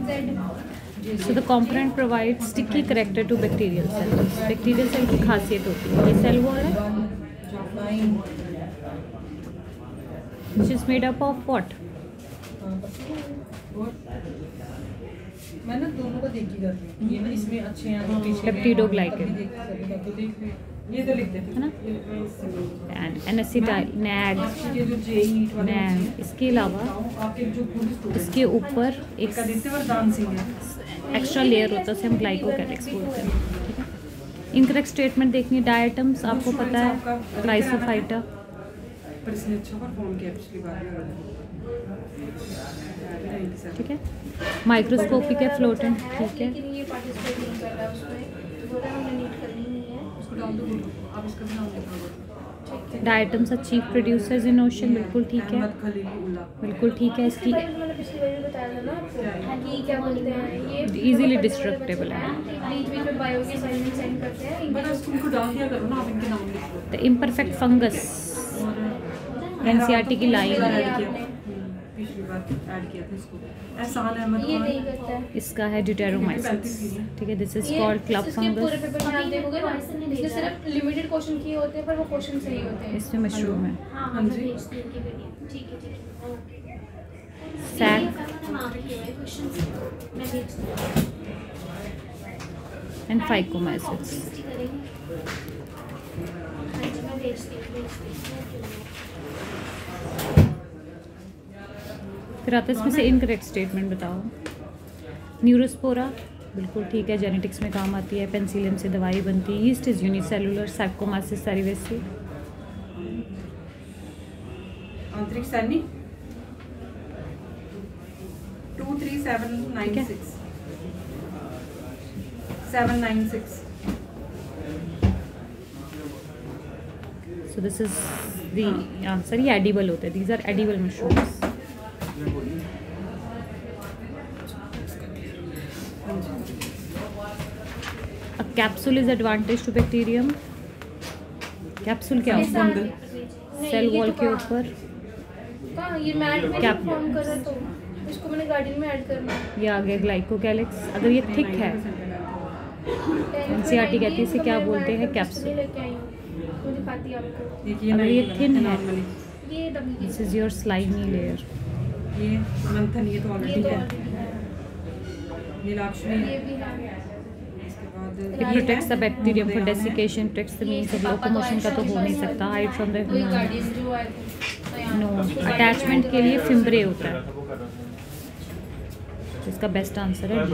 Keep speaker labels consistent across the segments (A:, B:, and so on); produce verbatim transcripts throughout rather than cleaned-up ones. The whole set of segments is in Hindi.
A: So the component provide sticky character to bacterial cells. Bacterial cell की खासियत होती है, ये सेल वॉल है which is made up of what?
B: मैं ना दोनों को देख के कर रही हूँ, ये ना इसमें अच्छे हैं
A: पेप्टिडोग्लाइकन,
B: ये तो लिख देते
A: है ना, एंड एनासिटाइल नैग
B: ये जो जे नीट वाले
A: नैग। इसके अलावा
B: आपके जो पूरी स्टोरी
A: इसके ऊपर एक
B: का दित्य वरदान सिंह है,
A: एक्स्ट्रा लेयर होता है, उसे हम ग्लाइकोकैलिक्स बोलते हैं, ठीक है। इनकरेक्ट स्टेटमेंट देखनी है। डायटम्स आपको पता है, क्राइसोफाइटा,
B: पर इसने अच्छा परफॉर्म किया पिछली बार,
A: ठीक है। माइक्रोस्कोपिक है, फ्लोटेंट, ठीक है।
C: लेकिन ये पार्टिसिपेट नहीं कर रहा उसमें, तो बोल रहा है हमने नीट करनी नहीं है।
B: उसको डाल दो, आप इसका भी नाम लिखा दो।
A: Diatoms are chief producers in ocean, बिल्कुल ठीक है,
B: अहमद खलील उल्ला,
A: बिल्कुल ठीक है। इसकी
C: मैंने पिछली बार भी बताया था ना आपको कि क्या बोलते हैं ये
A: इजीली डिस्ट्रक्टेबल है।
C: बीच बीच में बायो के असाइनमेंट सेंड करते हैं।
B: बट उसको डाल दिया करो ना, आप इनके नाम लिख लो।
A: द इम्परफेक्ट फंगस, एनसीईआरटी की लाइन है,
B: पिछली बार ऐड किया था इसको। एहसान अहमद
C: ये
B: खान,
C: नहीं करता है।
A: इसका है ड्यूटेरोमाइसिस, ठीक है। दिस इज कॉल्ड क्लब
C: इसके पूरे
A: फंगस।
C: पेपर में आप देखोगे ना, इसके सिर्फ लिमिटेड क्वेश्चन किए होते हैं पर वो क्वेश्चन सही होते हैं।
A: इसमें मशरूम है,
C: हाँ
B: हाँ जी।
C: ठीक है ठीक है ठीक है ओके।
A: सैक
C: मैं भेजती हूँ।
A: And phycomycetes.
C: हाँ जी मैं भेजती हूँ भेजती हूँ।
A: फिर आता है इसमें से इनकरेक्ट स्टेटमेंट बताओ। न्यूरोस्पोरा, बिल्कुल ठीक है, जेनेटिक्स में काम आती है, पेनिसिलिन से दवाई बनती है। Yeast is unicellular, saccharomyces cerevisiae.
B: आंतरिक Saini two three seven nine six seven nine six.
A: So this is the answer. ये एडिबल होते हैं, these are edible mushrooms. A capsule is advantage to bacterium. Capsule क्या होता है? सेल वॉल के ऊपर
C: कहाँ ये मैट में
A: Cap-
C: फॉर्म कर रहा तो इसको मैंने गार्डन में ऐड करना है।
A: ये आ गया ग्लाइकोकैलिक्स। अगर ये थिक है, एनसीईआरटी कहती है इसे क्या बोलते हैं? कैप्सूल।
C: लेके आई हूँ वो दिखाती है आपको।
A: अगर ये थिन है,
C: ये dummy
A: this is your slimy layer.
B: ये मंथन, ये तो
C: ये
B: ऑलरेडी
C: तो
B: है।
C: already है।
B: नीलाक्षमी,
C: ये भी है।
B: इसके बाद
A: It protects the bacterium for desiccation, protects the means of locomotion का तो हो नहीं सकता। Hide from the
C: कोई गार्डियन जो आए थे
A: नो। अटैचमेंट के लिए फिम्ब्रे होता है, इसका बेस्ट आंसर है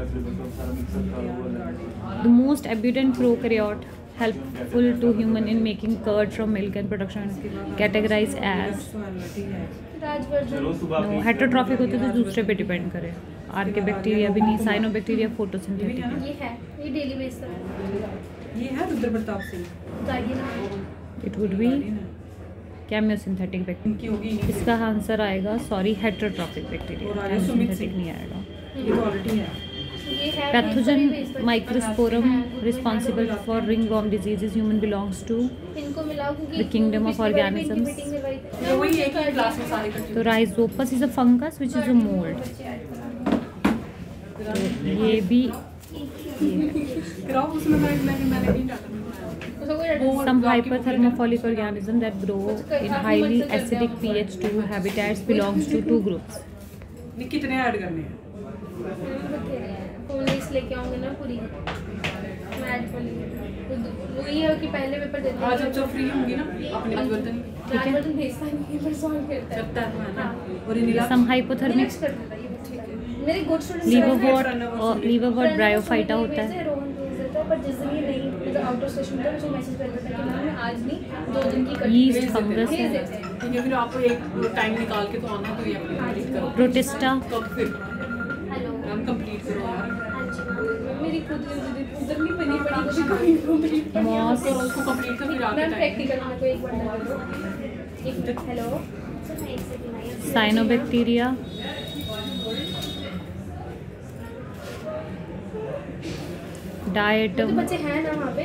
A: the most abundant prokaryote helpful to human in making curd from milk and production categorise as
C: Rajvardhan.
A: No. Heterotrophic होते तो दूसरे पे डिपेंड करे। आर के बैक्टीरिया भी नहीं। साइनोबैक्टीरिया फोटोसिंथेटिक है।
C: ये है, ये डेली बेस पर है।
B: ये है Rudra Pratap Singh,
C: guardian
A: it would be chemosynthetic bacteria.
B: इनकी होगी नहीं।
A: इसका आंसर आएगा सॉरी हेटेरोट्रॉफिक बैक्टीरिया,
B: और आगे सुमित
A: कैमियोसिंथेटिक
B: सिंह।
A: नहीं आएगा।
B: ये तो ऑलरेडी है।
C: ये है
A: pathogen microsporum responsible for ringworm diseases human belongs to
C: इनको मिलाओ क्योंकि
A: The kingdom of
C: पिछली बार भी इनकी
A: organisms.
C: मीटिंग में वही
B: ये वही एक ही क्लास में सारे इकट्ठे
A: तो rhizopus is a fungus which is a mould. तो ये भी
B: कराओ उसमें मैं मैंने मैंने नहीं डाला।
A: some hyperthermophilic organism that grow in highly acidic pH two habitats belongs to two groups.
B: नहीं कितने ऐड करने हैं?
C: पुलिस लेके आऊंगे ना पूरी मैं ऐड कर लूंगी। वही है कि पहले पेपर देते
B: आज जब जब फ्री होंगी ना अपने राजवर्धन
C: राजवर्धन भेजता नहीं है पर सॉल्व करता है।
B: करता है ना, और ये नीला
A: Some hypothermic
C: Next कर देता है, ये ठीक है। मेरे गुड स्टूडेंट्स
A: liverwort और liverwort bryophyta होता है।
C: रोहन भेज देता है पर जिस दिन ये नहीं मतलब आउट ऑफ स्टेशन था मुझे मैसेज कर देता है कि मैम मैं आज नहीं दो दिन की
A: Yeast fungus
C: भेज
A: है।
C: देते हैं।
B: ठीक है, फिर आपको एक टाइम निकाल के तो आना, तो ये अपनी कंप्लीट करो।
A: Protista
B: कब फिर
C: हेलो
B: हम कंप्लीट करो यार।
C: हाँ जी मैम मेरी खुद उधर नहीं बनी पड़ी मुझे कोई कंप्लीट
A: Moss
B: तो उसको कंप्लीट कर फिर आगे
C: मैम
B: टाइम।
C: प्रैक्टिकल में कोई एक बार डाल दो एक मिनट हेलो सर मैं एक सेकंड
A: cyanobacteria
C: तो
A: diatom
C: बच्चे हैं ना वहाँ पे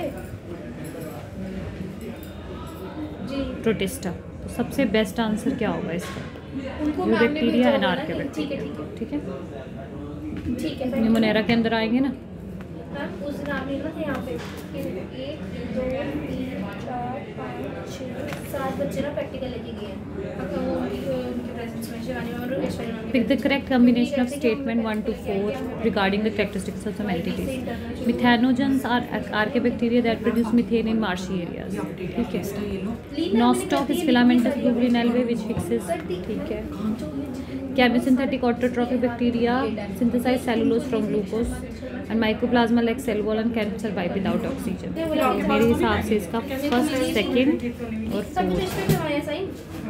C: जी
A: protista। तो सबसे बेस्ट आंसर क्या होगा इसका?
C: उनको मैम ने
A: बैक्टीरिया
C: भेजा
A: एंड
C: होगा
A: आर
C: ना
A: के
C: कि- ठीक है
A: बैक्टीरिया,
C: ठीक है
A: ठीक है।
C: ठीक है
A: ये मोनेरा के अंदर आएंगे ना।
C: मैम उस दिन आप नहीं ना थे यहाँ पे एक दो तीन चार पाँच छः सात बच्चे ना प्रैक्टिकल लेके गए हैं अब वो उनकी उनके प्रेजेंस में शिवानी और Aishwarya ma'am
A: Pick the correct combination of statement one to four regarding the characteristics of some entities. Methanogens are archaebacteria that produce methane in marshy areas. ठीक है। Nostoc is filamentous glubrine algae which fixes, ठीक है। Chemosynthetic autotrophic bacteria synthesize cellulose from glucose and mycoplasma like cell wall and can survive without oxygen. मेरे हिसाब से इसका फर्स्ट, सेकंड और
C: सब कुछ
A: फोर्थ।
C: इसमें करवाया sign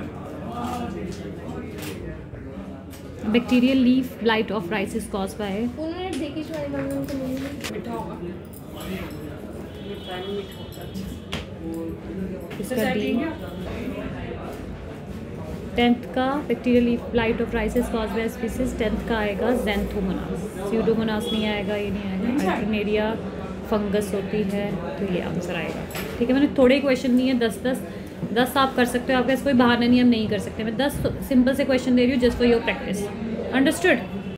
A: Bacterial leaf blight of rice is caused by
C: उन्होंने देखी शिवानी मैम ने उनको नहीं
B: मीठा होगा, मीठा है, मीठा होता है।
A: इसका
B: Society
A: डी।
B: क्या?
A: टेंथ का bacterial leaf blight of rice is caused by species, tenth का आएगा ज़ैंथोमोनास। स्यूडोमोनास नहीं आएगा, ये नहीं आएगा। अल्टरनेरिया फंगस होती है, तो ये आंसर आएगा। ठीक है, मैंने थोड़े क्वेश्चन दिए हैं, दस दस दस आप कर सकते हो, आपके पास कोई बहाना नहीं, हम नहीं कर सकते। मैं दस सिंपल से क्वेश्चन दे रही हूँ just for your practice. Understood?